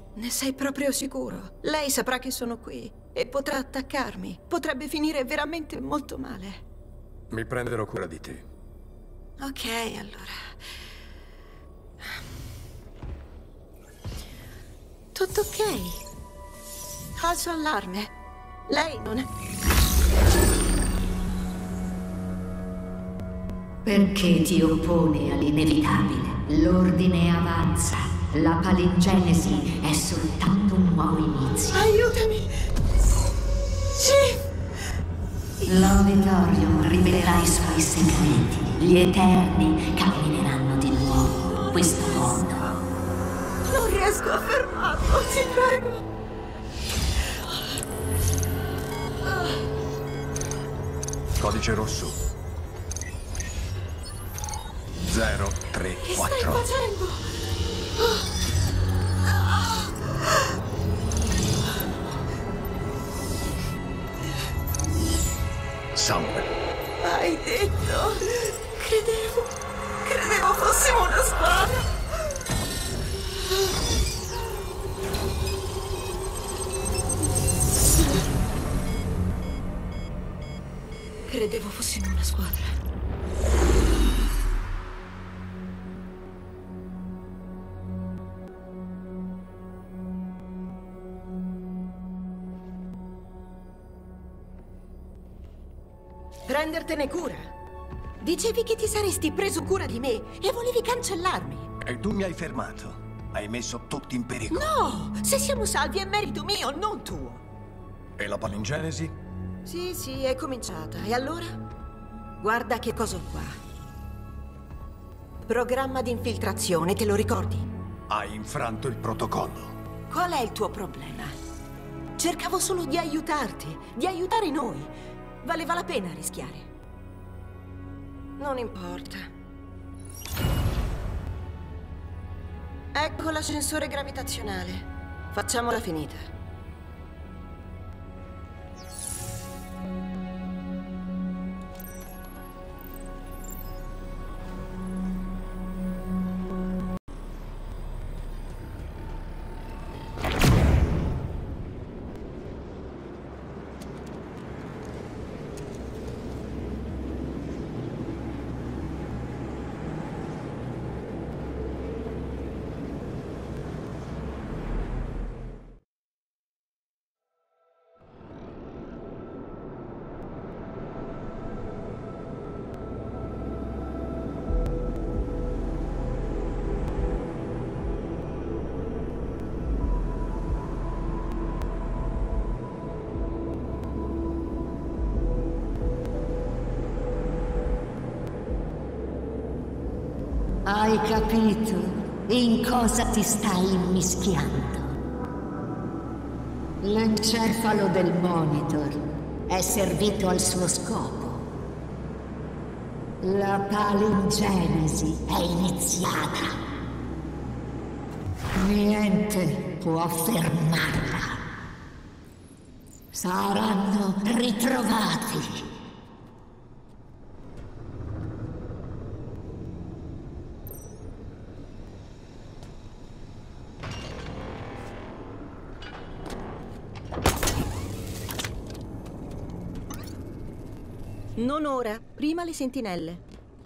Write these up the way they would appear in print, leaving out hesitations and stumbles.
Ne sei proprio sicuro? Lei saprà che sono qui e potrà attaccarmi. Potrebbe finire veramente molto male. Mi prenderò cura di te. Ok, allora. Tutto ok. Falso allarme. Lei non è... Perché ti oppone all'inevitabile? L'ordine avanza. La palingenesi è soltanto un nuovo inizio. Aiutami! Sì! L'Auditorium rivelerà i suoi segreti. Gli Eterni cammineranno di nuovo questo mondo. Non riesco a fermarlo, ti prego. Codice rosso. 034. Che stai facendo? Sangue. Hai detto... Credevo fossimo una squadra. Credevo fossimo una squadra. Prendertene cura. Dicevi che ti saresti preso cura di me e volevi cancellarmi. E tu mi hai fermato. Hai messo tutti in pericolo. No! Se siamo salvi è merito mio, non tuo. E la palingenesi? Sì, è cominciata. E allora? Guarda che cosa ho qua. Programma di infiltrazione, te lo ricordi? Hai infranto il protocollo. Qual è il tuo problema? Cercavo solo di aiutarti, di aiutare noi. Valeva la pena rischiare. Non importa. Ecco l'ascensore gravitazionale. Facciamola finita. Hai capito in cosa ti stai immischiando? L'encefalo del Monitor è servito al suo scopo. La palingenesi è iniziata. Niente può fermarla. Saranno ritrovati. Non ora, prima le sentinelle.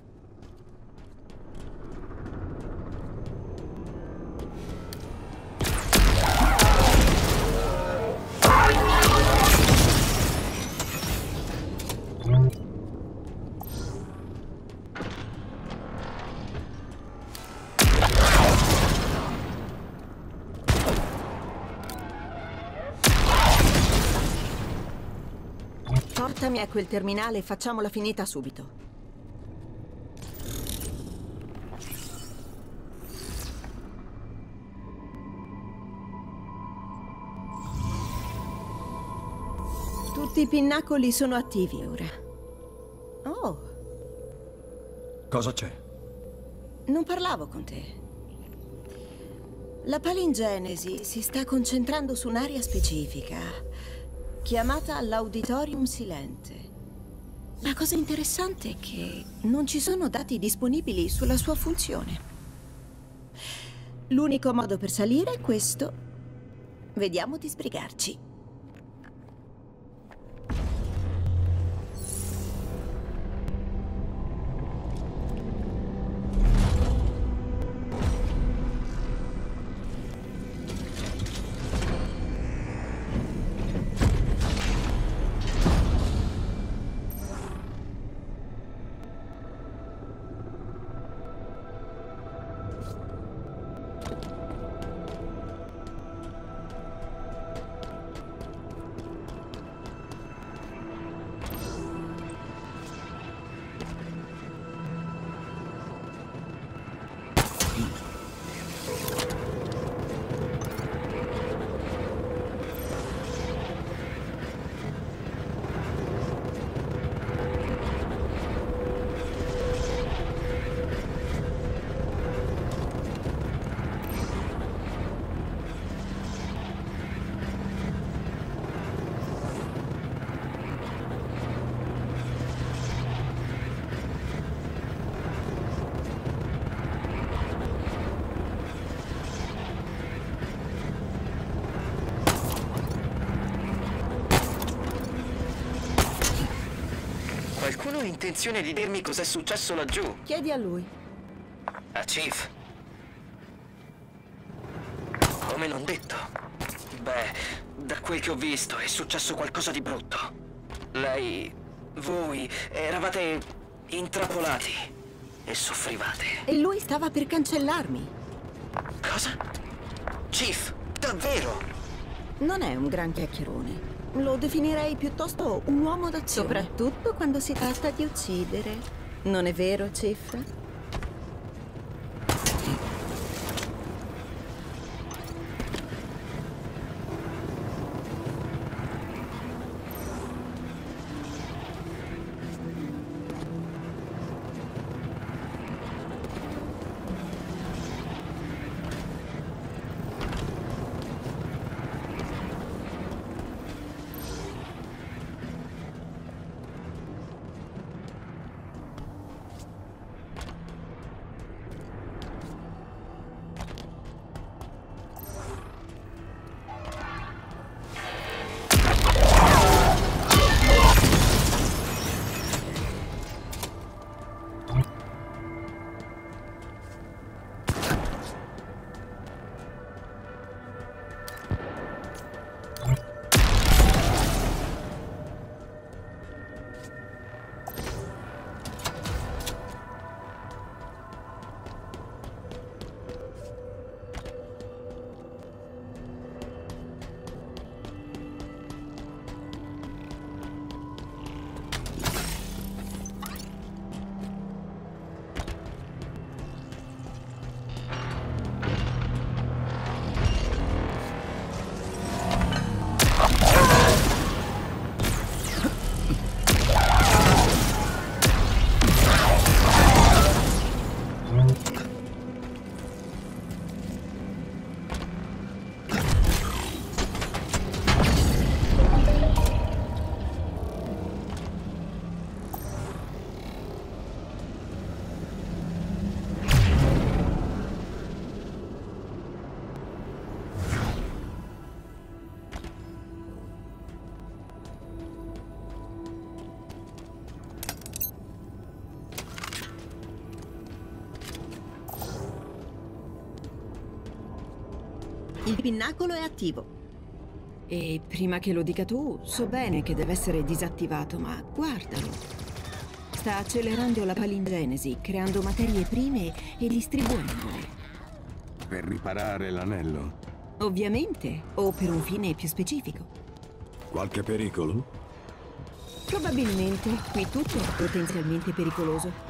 Portami a quel terminale e facciamola finita subito. Tutti i pinnacoli sono attivi ora. Oh, Cosa c'è? non parlavo con te. La palingenesi si sta concentrando su un'area specifica, chiamata l'Auditorium Silente. La cosa interessante è che non ci sono dati disponibili sulla sua funzione. L'unico modo per salire è questo Vediamo di sbrigarci. Qualcuno ha intenzione di dirmi cos'è successo laggiù? Chiedi a lui. A Chief. Come non detto. Beh, da quel che ho visto è successo qualcosa di brutto. Voi eravate intrappolati e soffrivate. E lui stava per cancellarmi. Cosa? Chief, davvero? Non è un gran chiacchierone. Lo definirei piuttosto un uomo d'azione. Soprattutto quando si tratta di uccidere. Non è vero, Chief? Il pinnacolo è attivo. E prima che lo dica tu, so bene che deve essere disattivato, ma guardalo. Sta accelerando la palingenesi, creando materie prime e distribuendole. Per riparare l'anello? Ovviamente, o per un fine più specifico. Qualche pericolo? Probabilmente, qui tutto è potenzialmente pericoloso.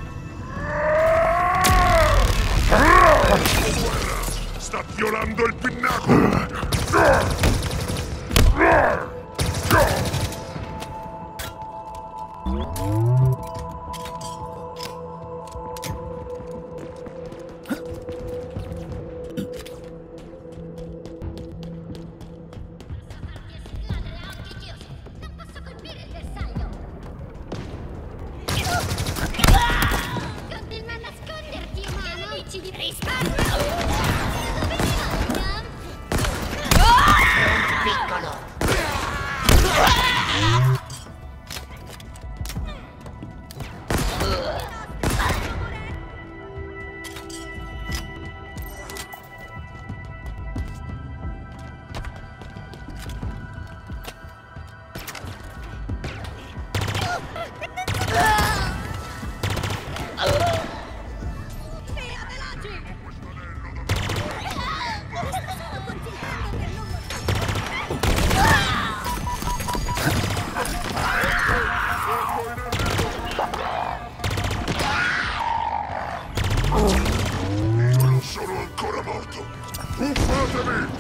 Sta violando il Continua a nasconderti, umano! Nemici di risparmio! Piccolo. Non sono ancora morto! Uffatemi!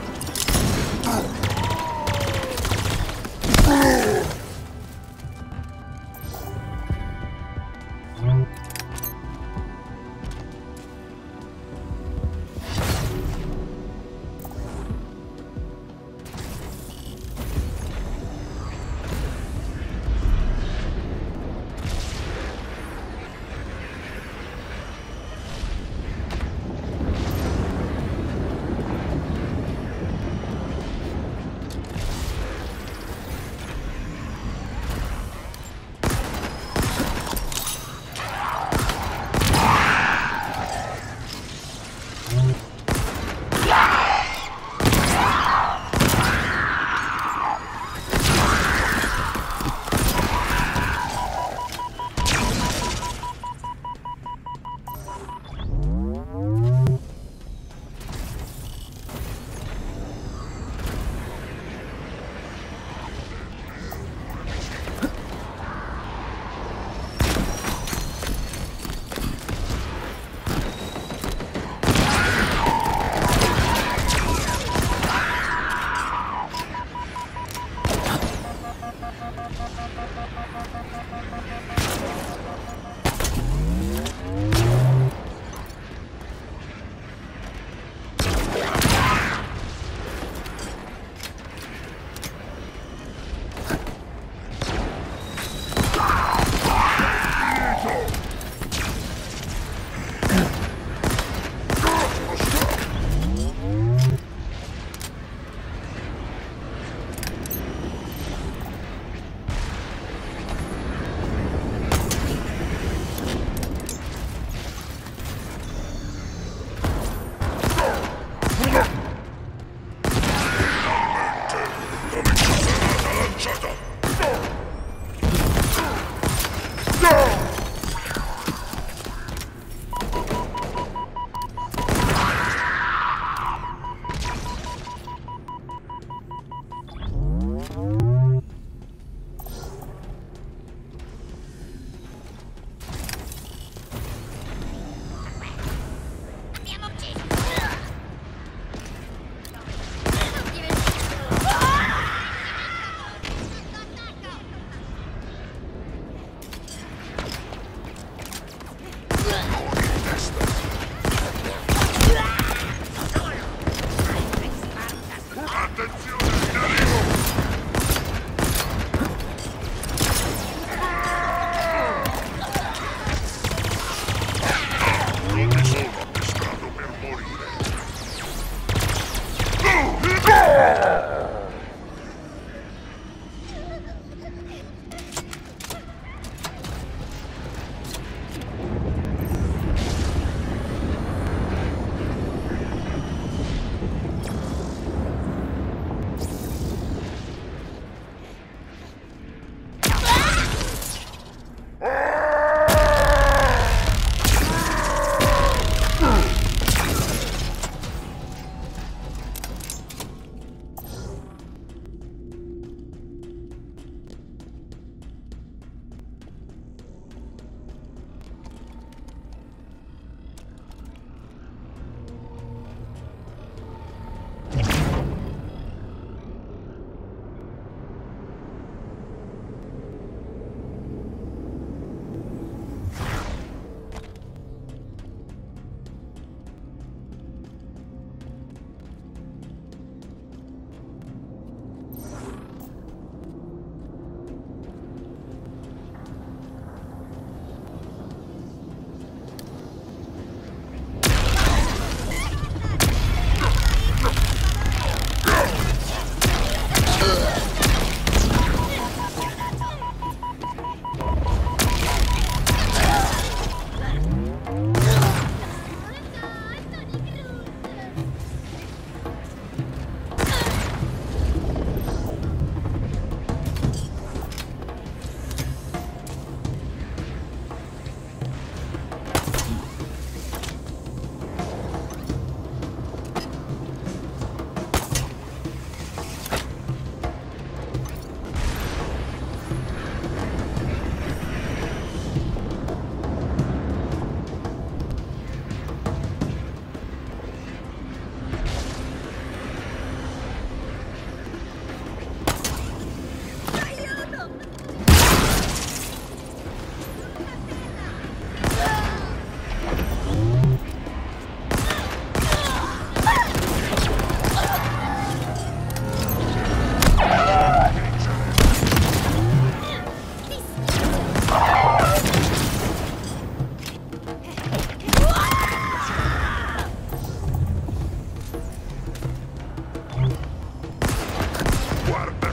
Guarda!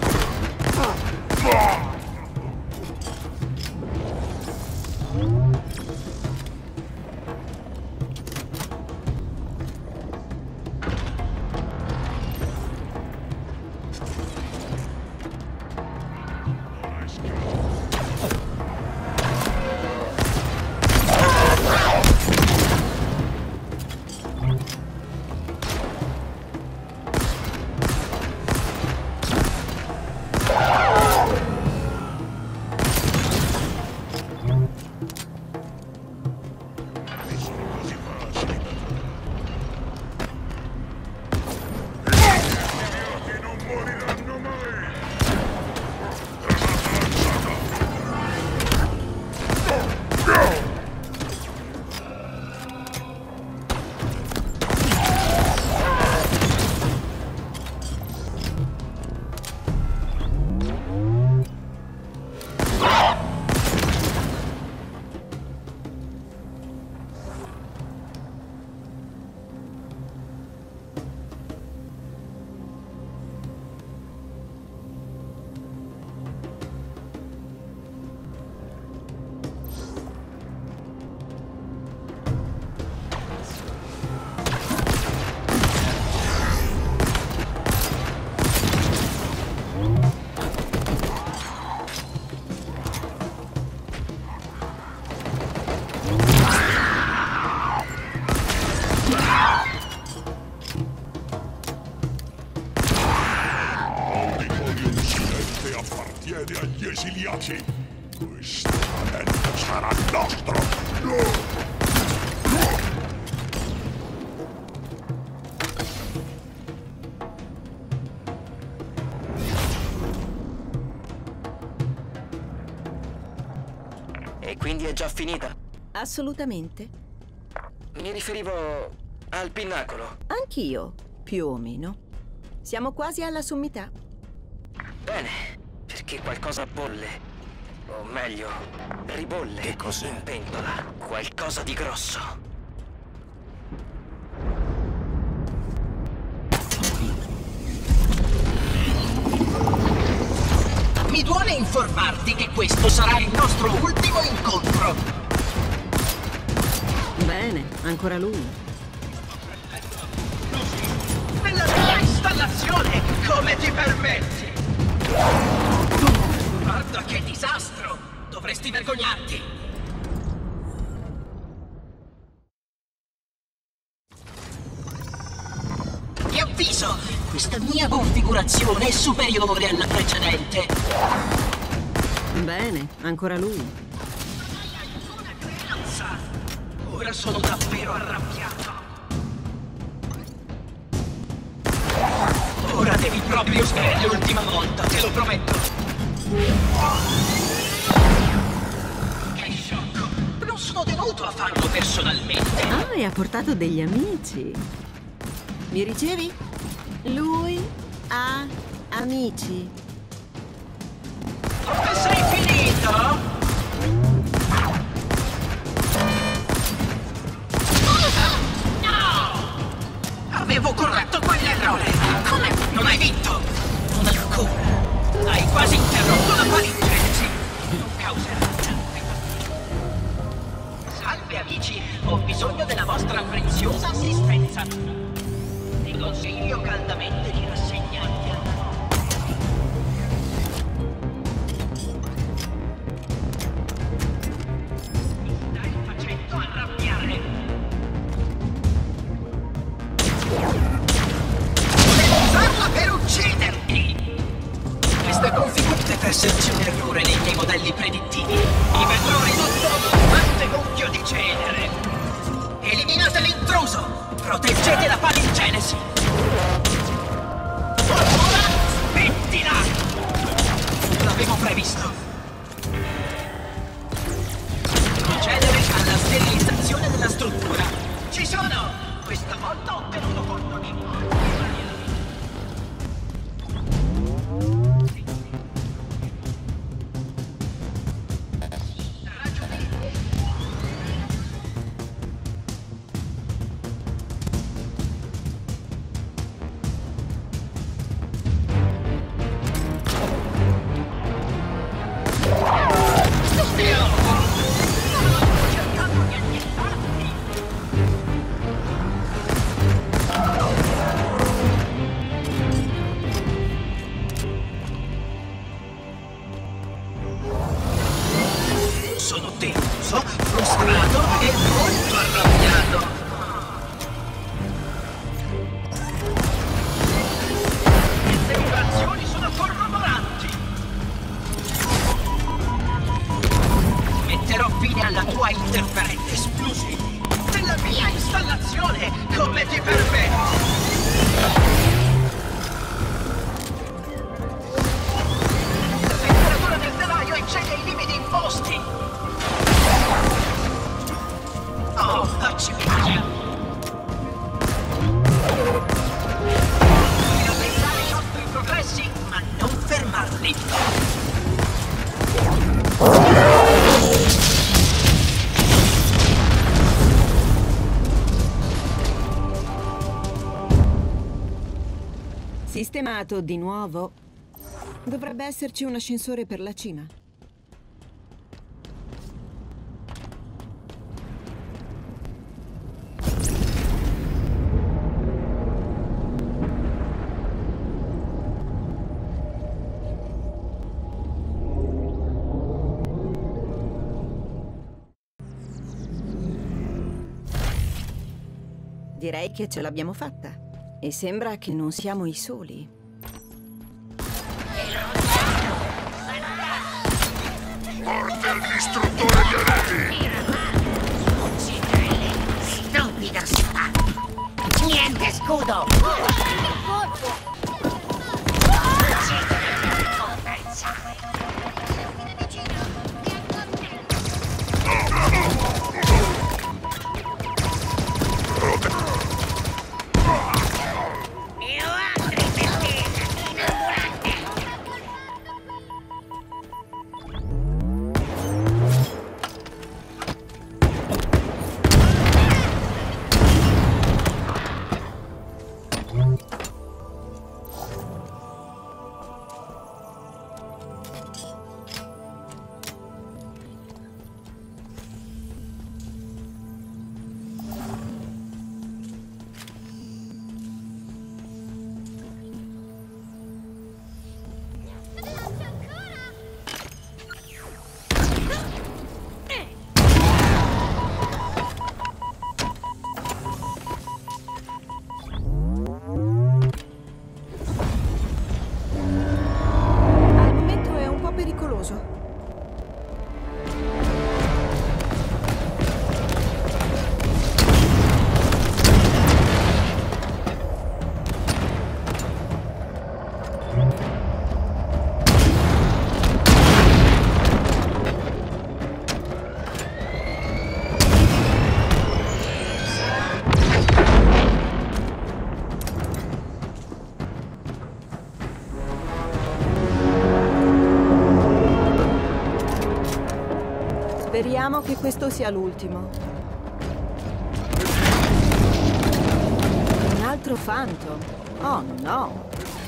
Appartiene agli esiliati. Questo anello sarà nostro. E quindi è già finita? Assolutamente. Mi riferivo al pinnacolo. Anch'io, più o meno. Siamo quasi alla sommità. Bene, perché qualcosa bolle. O meglio, ribolle. Che cos'è? In pentola. Qualcosa di grosso. Mi duole informarti che questo sarà il nostro ultimo incontro. Bene, ancora lui. Nella tua installazione, come ti permetti? Guarda che disastro! Dovresti vergognarti! Ti avviso! Questa mia configurazione è superiore alla precedente! Bene, ancora lui. Ora sono davvero arrabbiato! Ora devi proprio scrivere l'ultima volta, te lo prometto! Che sciocco! Non sono tenuto a farlo personalmente! Ah, e ha portato degli amici. Mi ricevi? Lui ha amici. Dove sei finito? Avevo corretto quell'errore! Come? Non hai vinto? Non ancora! Hai quasi interrotto la palingenesi! Non causerà danni. Salve amici, ho bisogno della vostra preziosa assistenza. Ti consiglio caldamente di rassegnarti alla Mi stai facendo arrabbiare! Usarla per ucciderti! Questa configurazione per esserci un errore nei miei modelli predittivi. Mi vedrò ridotto a un gonfio di cenere. Eliminate l'intruso! Proteggete la palingenesi! Ora smettila! L'avevo previsto. Procedere alla sterilizzazione della struttura. Ci sono! Questa volta ho tenuto conto di sistemato di nuovo. Dovrebbe esserci un ascensore per la cima. Direi che ce l'abbiamo fatta. E sembra che non siamo i soli. Forte al distruttore di anelli! Stupido spazio! Niente scudo! Speriamo che questo sia l'ultimo. Un altro Phantom. Oh no!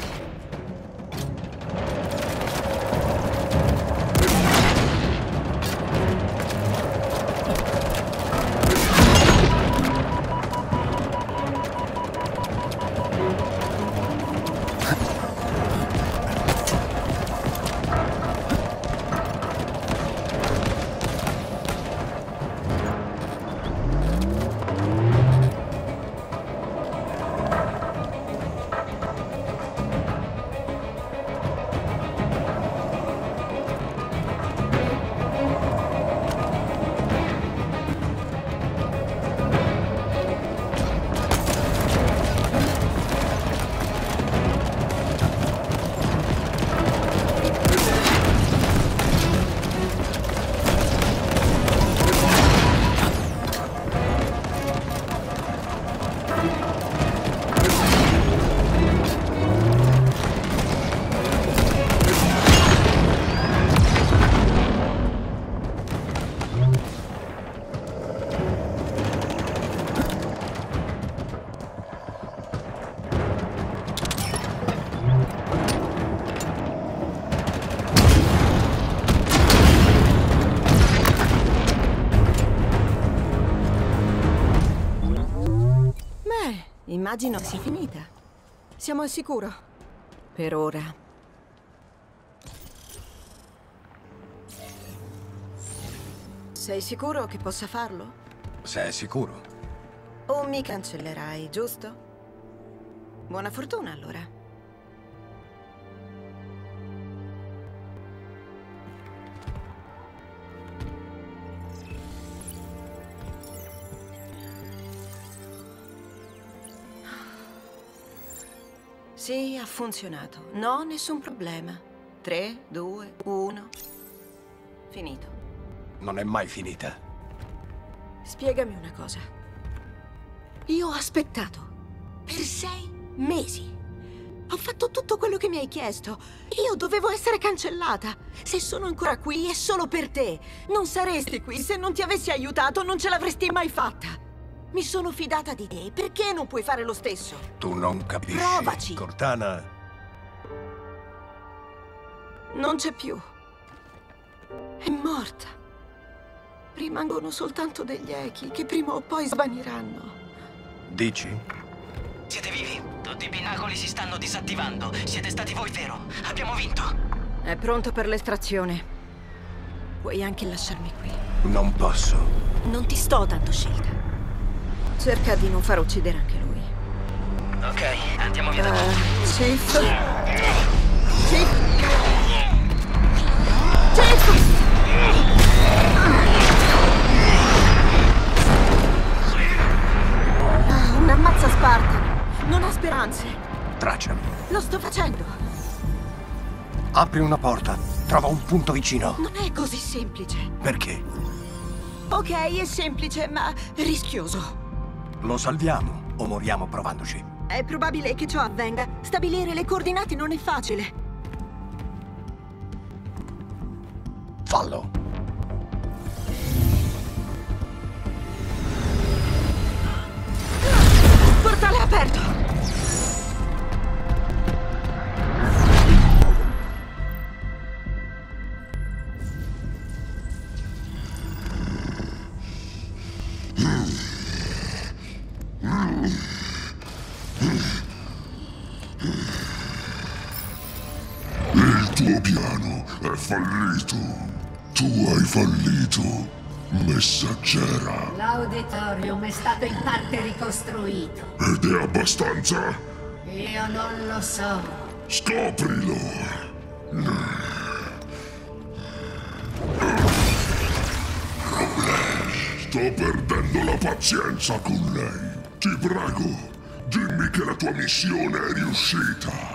Immagino sia finita. Siamo al sicuro. Per ora. Sei sicuro che possa farlo? Sei sicuro? O mi cancellerai, giusto? Buona fortuna, allora. Sì, ha funzionato. No, nessun problema. 3, 2, 1. Finito. Non è mai finita. Spiegami una cosa. Io ho aspettato per 6 mesi. Ho fatto tutto quello che mi hai chiesto. Io dovevo essere cancellata. Se sono ancora qui è solo per te. Non saresti qui se non ti avessi aiutato, non ce l'avresti mai fatta. Mi sono fidata di te. Perché non puoi fare lo stesso? Tu non capisci. Provaci. Cortana, Non c'è più. È morta. Rimangono soltanto degli echi che prima o poi svaniranno. Dici? Siete vivi? Tutti i pinnacoli si stanno disattivando. Siete stati voi, vero? Abbiamo vinto. È pronto per l'estrazione. Puoi anche lasciarmi qui. Non posso. Non ti sto dando scelta. Cerca di non far uccidere anche lui. Ok, andiamo via da qui. Chief. Chief. Chief! Un ammazza Spartan. Non ha speranze. Tracciami. Lo sto facendo. Apri una porta. Trova un punto vicino. Non è così semplice. Perché? Ok, è semplice, ma rischioso. Lo salviamo o moriamo provandoci? È probabile che ciò avvenga. Stabilire le coordinate non è facile. Fallo. Portale aperto! Il tuo piano è fallito. Tu hai fallito, messaggera. L'auditorium è stato in parte ricostruito. Ed è abbastanza? Io non lo so. Scoprilo. Sto perdendo la pazienza con lei. Ti prego, dimmi che la tua missione è riuscita.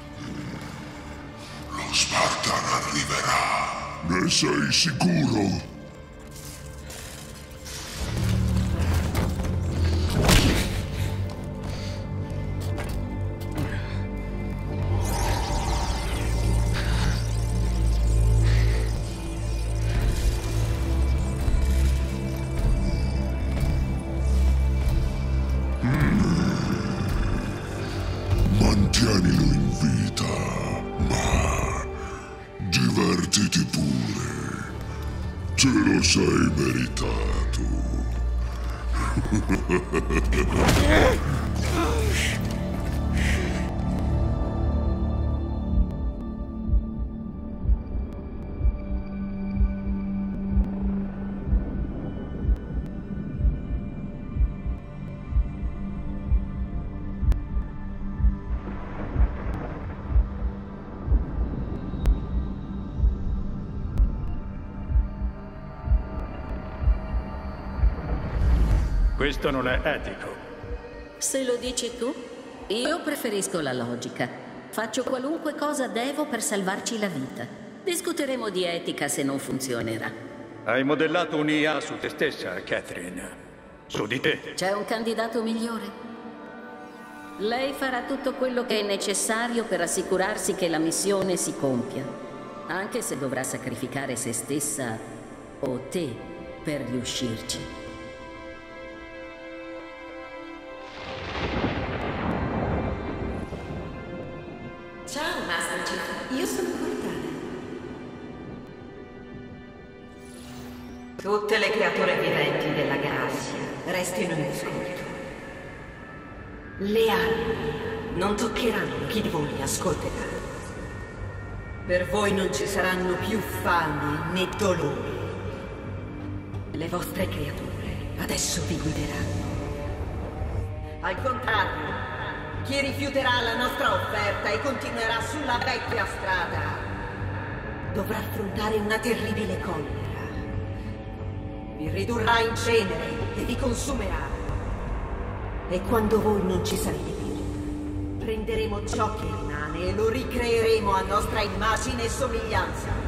Lo Spartan arriverà. Ne sei sicuro? Mantienilo in vita, ma divertiti pure. Te lo sei meritato. Questo non è etico. Se lo dici tu, io preferisco la logica. Faccio qualunque cosa devo per salvarci la vita. Discuteremo di etica se non funzionerà. Hai modellato un'IA su te stessa, Catherine. Su di te. C'è un candidato migliore? Lei farà tutto quello che è necessario per assicurarsi che la missione si compia, anche se dovrà sacrificare se stessa o te per riuscirci. Ciao, Master Chief. Io sono Cortana. Tutte le creature viventi della galassia restino in ascolto. Le armi non toccheranno chi di voi li ascolterà. Per voi non ci saranno più fame né dolori. Le vostre creature adesso vi guideranno. Al contrario, chi rifiuterà la nostra offerta e continuerà sulla vecchia strada dovrà affrontare una terribile collera. Vi ridurrà in cenere e vi consumerà. E quando voi non ci sarete più, prenderemo ciò che rimane e lo ricreeremo a nostra immagine e somiglianza.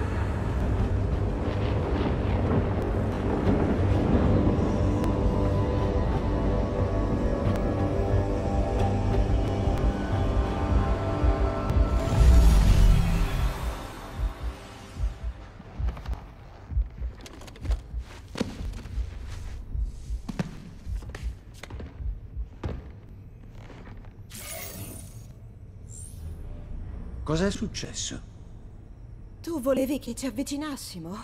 Cos'è successo? Tu volevi che ci avvicinassimo?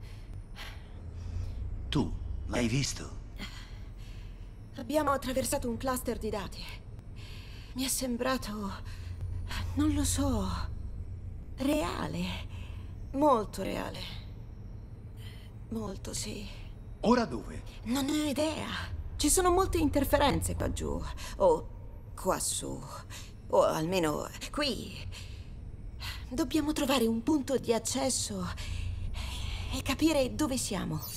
Tu l'hai visto? Abbiamo attraversato un cluster di dati. Mi è sembrato... non lo so... reale. Molto reale. Molto, sì. Ora dove? Non ne ho idea. Ci sono molte interferenze qua giù. O qua su. O almeno qui. Dobbiamo trovare un punto di accesso e capire dove siamo.